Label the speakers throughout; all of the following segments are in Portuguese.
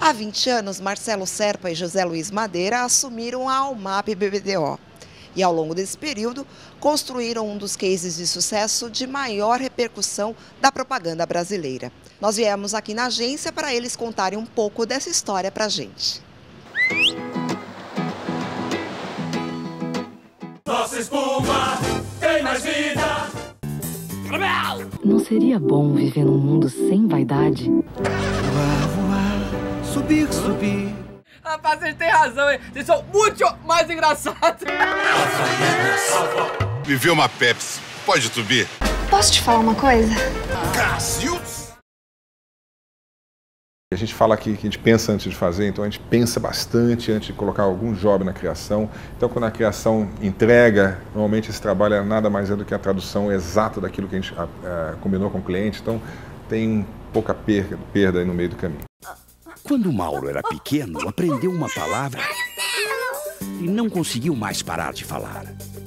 Speaker 1: Há 20 anos, Marcelo Serpa e José Luiz Madeira assumiram a Almap BBDO. E ao longo desse período, construíram um dos cases de sucesso de maior repercussão da propaganda brasileira. Nós viemos aqui na agência para eles contarem um pouco dessa história para a gente.
Speaker 2: Nossa espuma tem mais vida.
Speaker 3: Não seria bom viver num mundo sem vaidade?
Speaker 4: Voar, voar, subir, subir.
Speaker 5: Rapaz, vocês têm razão, hein? Vocês são muito mais engraçados.
Speaker 6: Viveu uma Pepsi. Pode subir?
Speaker 7: Posso te falar uma coisa?
Speaker 6: Cacildes!
Speaker 8: A gente fala aqui que a gente pensa antes de fazer, então a gente pensa bastante antes de colocar algum job na criação. Então, quando a criação entrega, normalmente esse trabalho é nada mais do que a tradução exata daquilo que a gente combinou com o cliente. Então, tem pouca perda aí no meio do caminho.
Speaker 9: Quando o Mauro era pequeno, aprendeu uma palavra e não conseguiu mais parar de falar.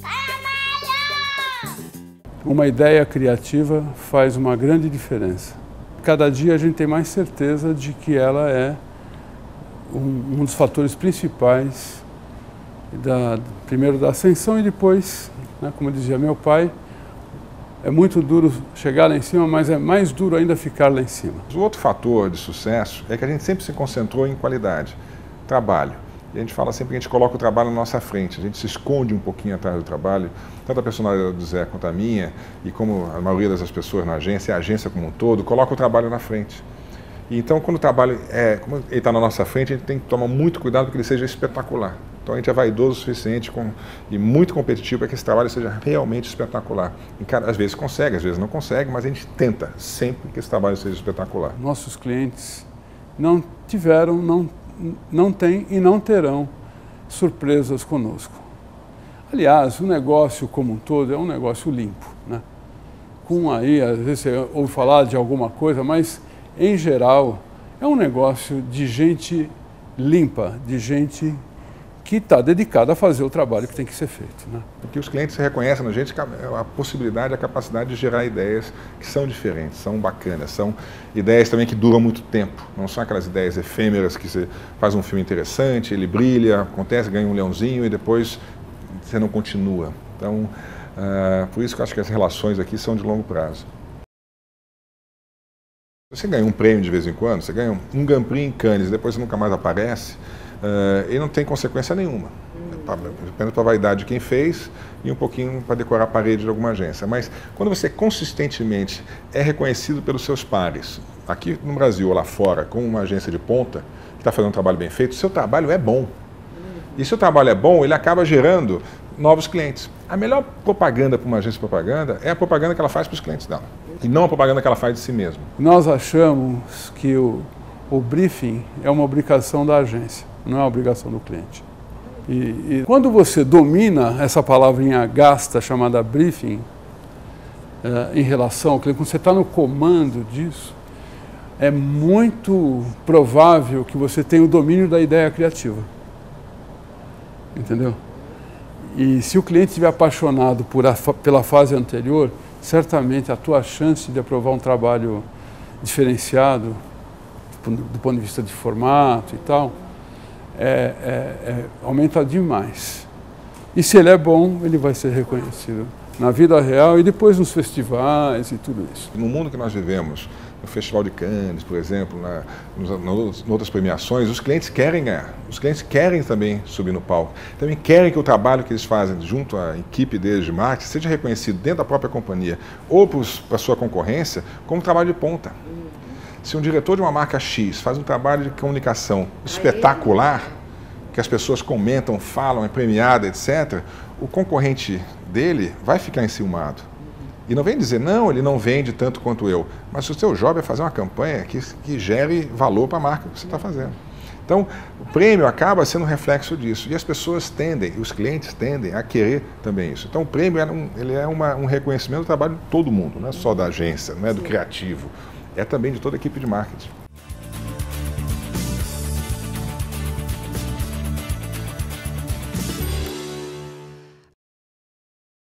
Speaker 10: Uma ideia criativa faz uma grande diferença. Cada dia a gente tem mais certeza de que ela é um dos fatores principais, primeiro da ascensão e depois, né, como dizia meu pai, é muito duro chegar lá em cima, mas é mais duro ainda ficar lá em cima.
Speaker 8: O outro fator de sucesso é que a gente sempre se concentrou em qualidade, trabalho. E a gente fala sempre que a gente coloca o trabalho na nossa frente, a gente se esconde um pouquinho atrás do trabalho, tanto a personalidade do Zé quanto a minha, e como a maioria das pessoas na agência, a agência como um todo, coloca o trabalho na frente. E então, quando o trabalho como ele está na nossa frente, a gente tem que tomar muito cuidado para que ele seja espetacular. Então, a gente é vaidoso o suficiente e muito competitivo para que esse trabalho seja realmente espetacular. Às vezes consegue, às vezes não consegue, mas a gente tenta sempre que esse trabalho seja espetacular.
Speaker 10: Nossos clientes não tiveram, não têm e não terão surpresas conosco. Aliás, o negócio como um todo é um negócio limpo, né? Às vezes você ouve falar de alguma coisa, mas em geral é um negócio de gente limpa, de gente que está dedicada a fazer o trabalho que tem que ser feito, né?
Speaker 8: Porque os clientes reconhecem na gente a possibilidade, a capacidade de gerar ideias que são diferentes, são bacanas, são ideias também que duram muito tempo. Não são aquelas ideias efêmeras que você faz um filme interessante, ele brilha, acontece, ganha um leãozinho e depois você não continua. Então, por isso que eu acho que as relações aqui são de longo prazo. Você ganha um prêmio de vez em quando, você ganha um Grand Prix em Cannes e depois você nunca mais aparece, e não tem consequência nenhuma. Apenas para a vaidade de quem fez e um pouquinho para decorar a parede de alguma agência. Mas quando você consistentemente é reconhecido pelos seus pares, aqui no Brasil ou lá fora, com uma agência de ponta, que está fazendo um trabalho bem feito, seu trabalho é bom. E se o trabalho é bom, ele acaba gerando novos clientes. A melhor propaganda para uma agência de propaganda é a propaganda que ela faz para os clientes dela, e não a propaganda que ela faz de si mesma.
Speaker 10: Nós achamos que o briefing é uma obrigação da agência, não é uma obrigação do cliente. E quando você domina essa palavrinha gasta chamada briefing, em relação ao cliente, quando você está no comando disso, é muito provável que você tenha o domínio da ideia criativa. Entendeu? E se o cliente estiver apaixonado pela fase anterior, certamente a tua chance de aprovar um trabalho diferenciado, do ponto de vista de formato e tal, aumenta demais. E se ele é bom, ele vai ser reconhecido na vida real e depois nos festivais e tudo isso.
Speaker 8: No mundo que nós vivemos, no Festival de Cannes, por exemplo, nas outras premiações, os clientes querem ganhar. Os clientes querem também subir no palco. Também querem que o trabalho que eles fazem junto à equipe deles de marketing seja reconhecido dentro da própria companhia ou para a sua concorrência como trabalho de ponta. Se um diretor de uma marca X faz um trabalho de comunicação espetacular, que as pessoas comentam, falam, é premiado, etc., o concorrente dele vai ficar enciumado. E não vem dizer, não, ele não vende tanto quanto eu. Mas o seu job é fazer uma campanha que gere valor para a marca que você está fazendo. Então, o prêmio acaba sendo um reflexo disso. E as pessoas tendem, os clientes tendem a querer também isso. Então, o prêmio ele é um reconhecimento do trabalho de todo mundo, não é só da agência, não é do criativo. É também de toda a equipe de marketing.